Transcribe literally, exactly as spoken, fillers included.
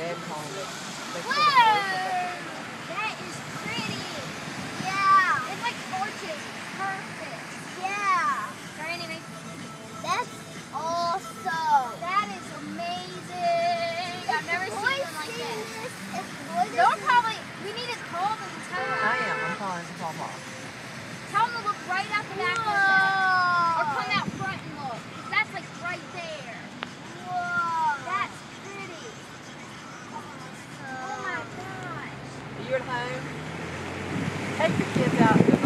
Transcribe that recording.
Dad called it. They Whoa! put a bird. That is pretty. Yeah. It's like torches. Perfect. Yeah. Try anyway. That's awesome. That is amazing. I've never seen one like this. They'll probably, we need to call them and tell them. I am. I'm calling Papa. Tell them to look right out the back of them. Or come out front and look. Because that's like right there. Whoa. That's pretty. Awesome. Oh my gosh. Are you at home? Take the kids out.